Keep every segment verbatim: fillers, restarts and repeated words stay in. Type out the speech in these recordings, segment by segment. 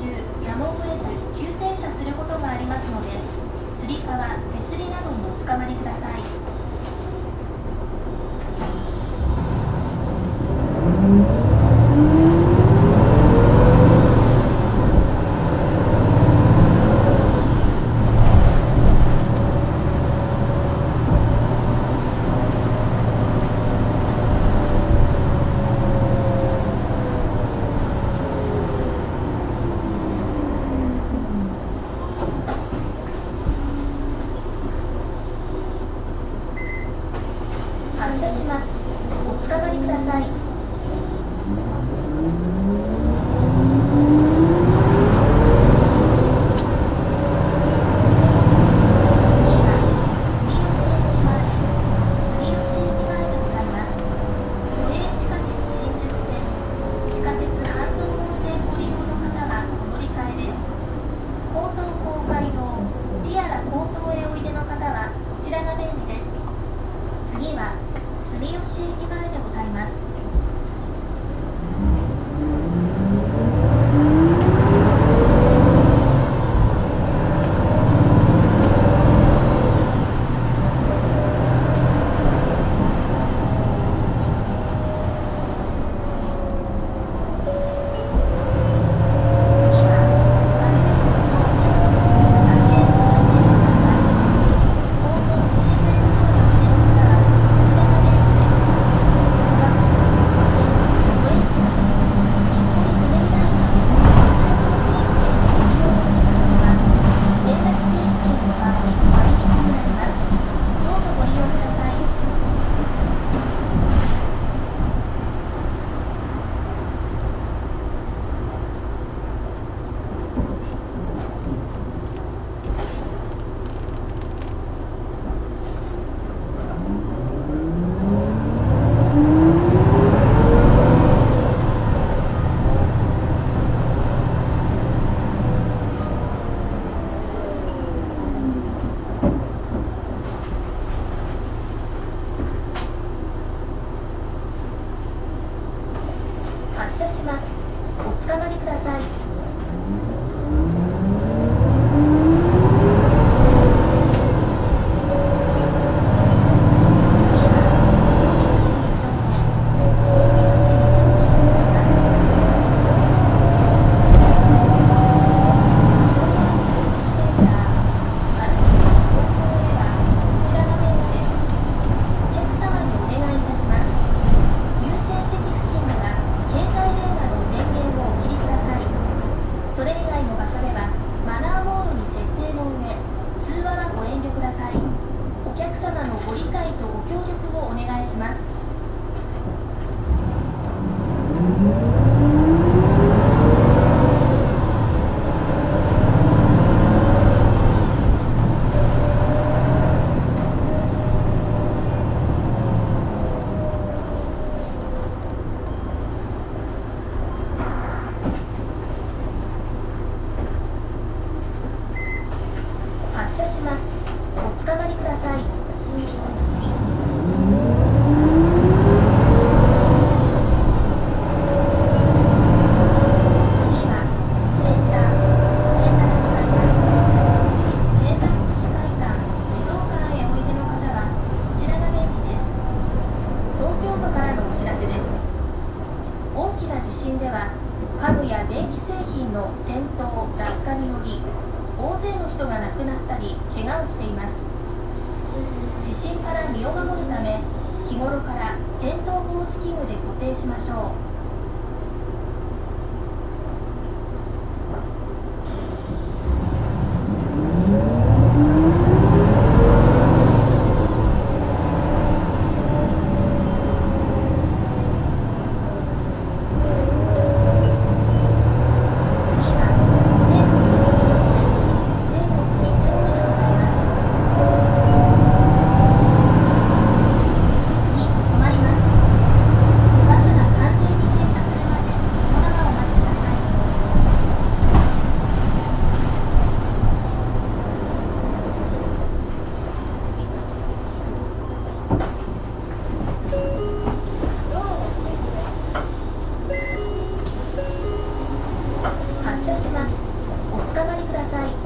やむを得ず急停車することがありますので、つり革、手すりなどにおつかまりください。発車します。おつかまりください。次は住吉駅前でございます。発車します。おつかまりください。それ以外の場所ではマナーモードに設定の上、通話はご遠慮ください。お客様のご理解とご協力をお願いします。発車します。おつかまりください。家具や電気製品の転倒・落下により大勢の人が亡くなったり怪我をしています。地震から身を守るため日頃から転倒防止器具で固定しましょう。発車します。 つかまりください。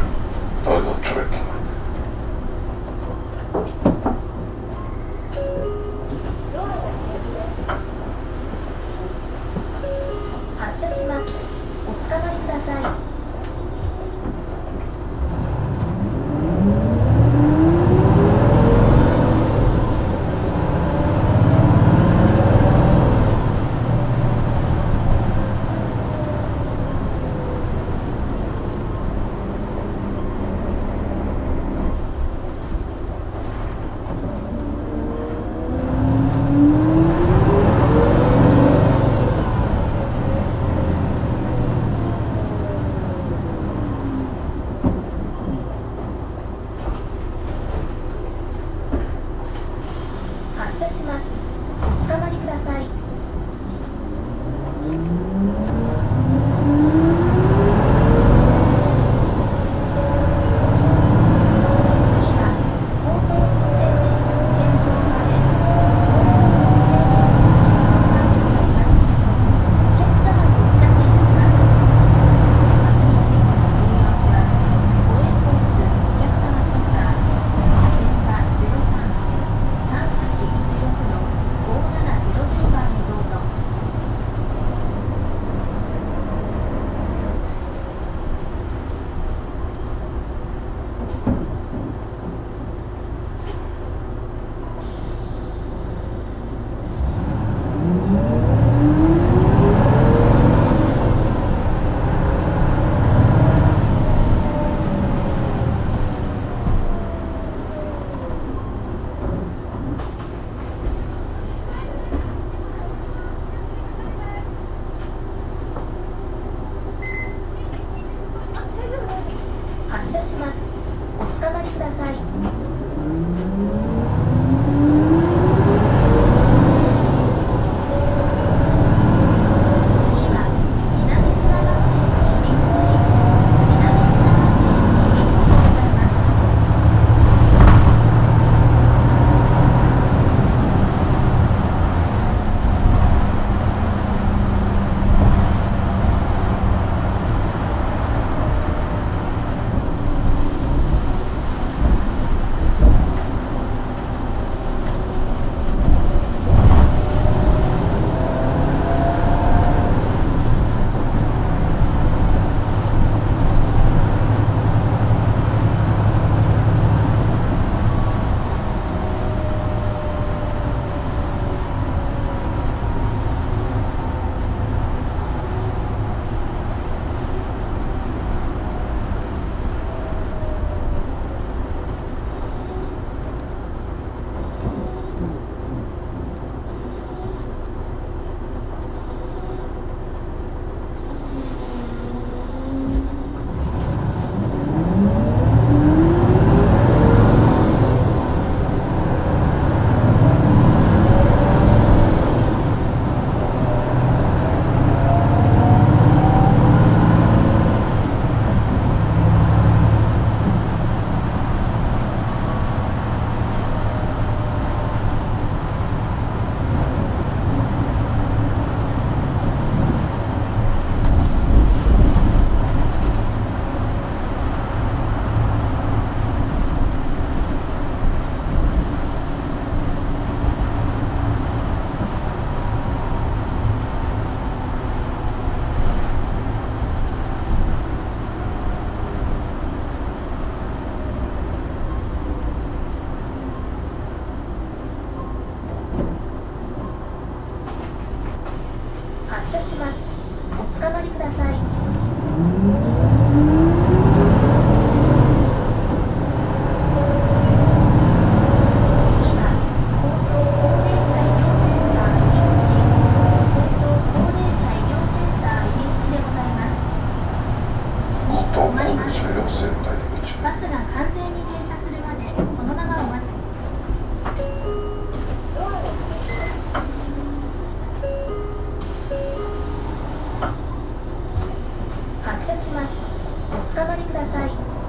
Toilet tracking. ます。おつかまりください。バスが完全に停車するまでこのままお待ち。発車します。おつかまりください。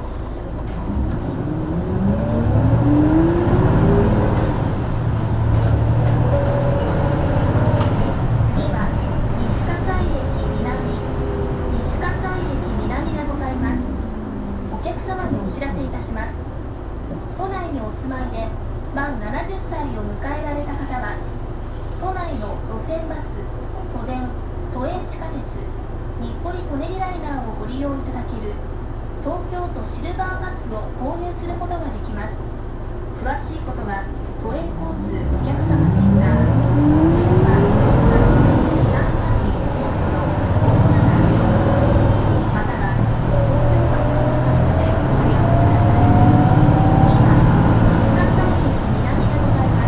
次は西葛西駅南、西葛西駅南がございます。お客様にお知らせいたします。都内にお住まいで満ななじゅっさいを迎えられた方は、都内の路線バス、都電、都営地下鉄、日暮里・舎人ライナーをご利用いただける東京都シルバーバスを購入することができます。詳しいことは都営交通お客様センター電話さんさんいちのごななよんまたは交通バスでご利用ください。今、西葛西駅南でございます。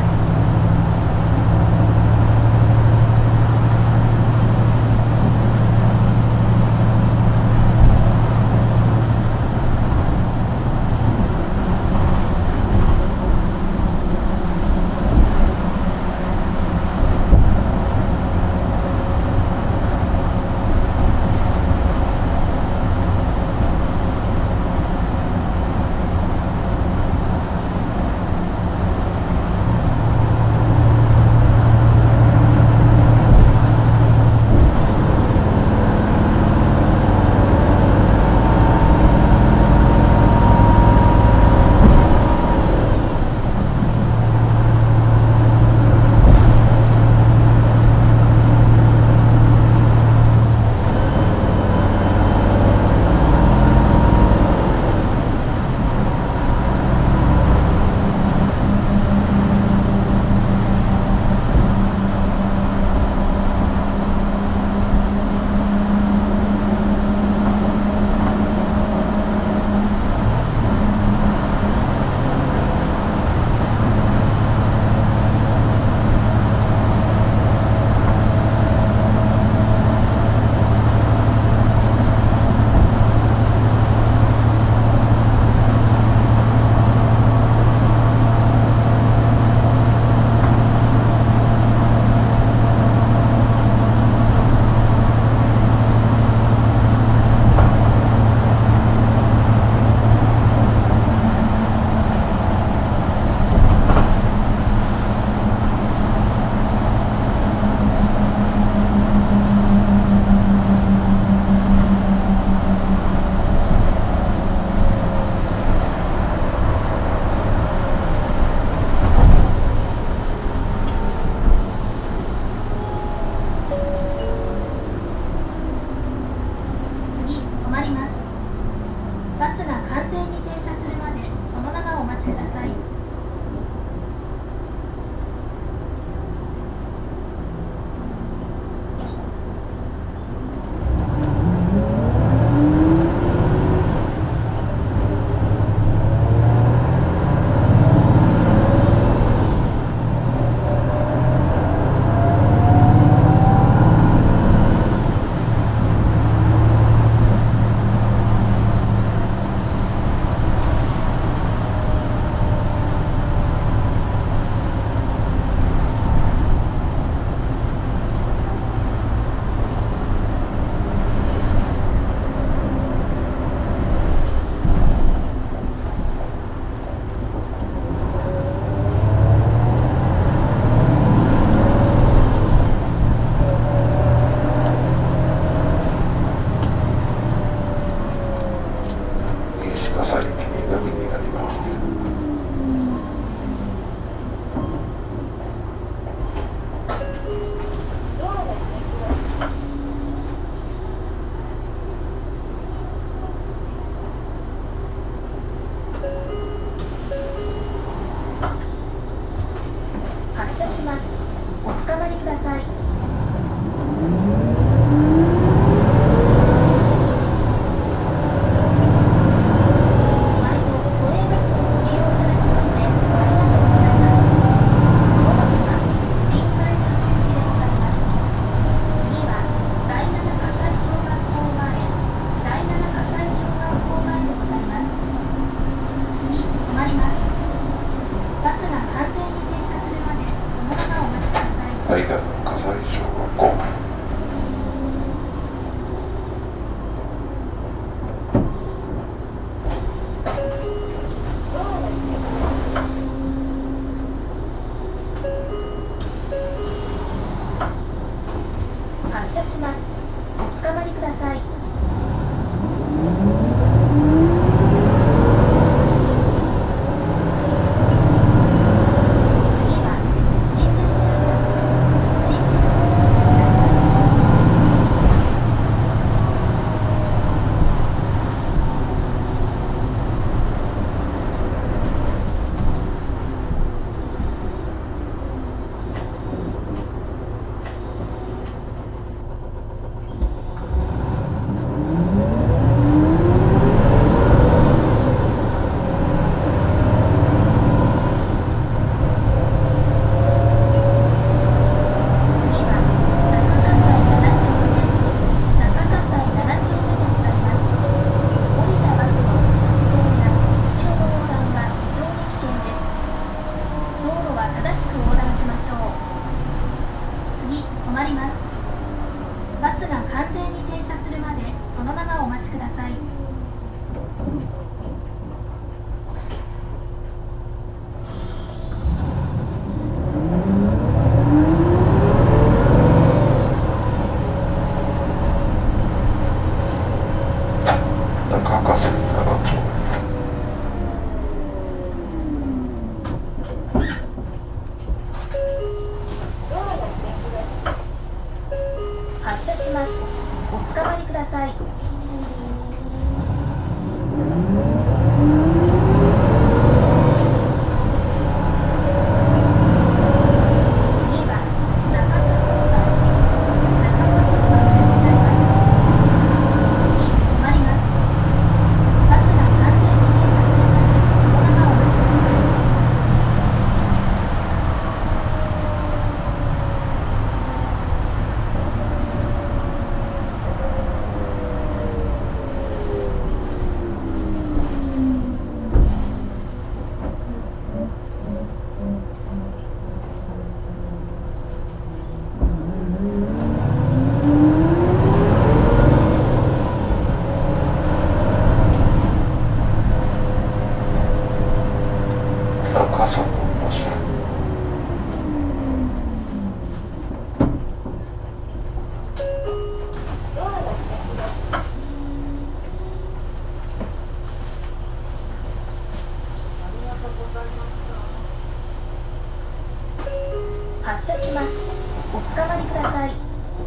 ください。バスが完全に停車するまでそのままお待ちください。 中川線なな丁目。 発車します。おつかまりください。 傘も面白い。 発車します。おつかまりください。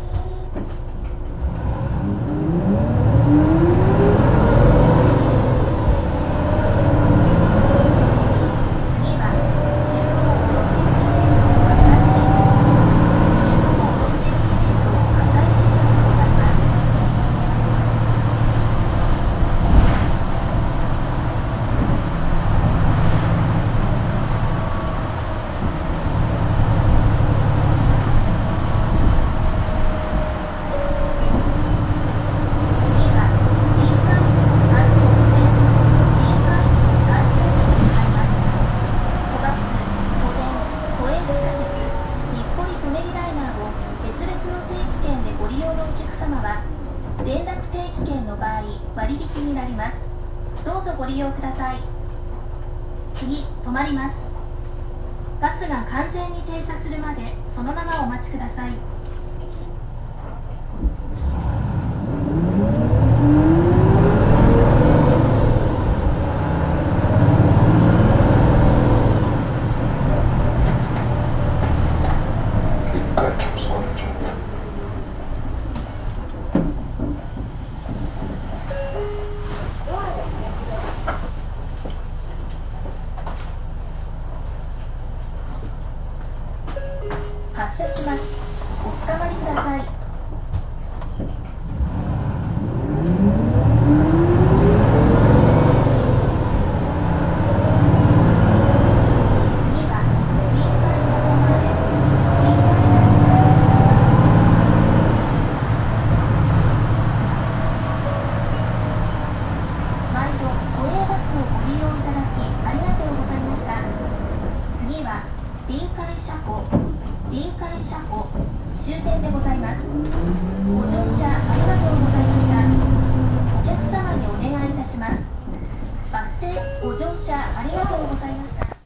連絡定期券の場合、割引になります。どうぞご利用ください。次、止まります。バスが完全に停車するまでそのままお待ちください。 一回直送でちょっと。 発車します。おつかまりください。次は臨海の方まで。毎度都営バスをご利用いただきありがとうございました。次は臨海車庫臨海車庫終点でございます。ご乗車ありがとうございました。お客様にお願いいたします。バス停ご乗車ありがとうございました。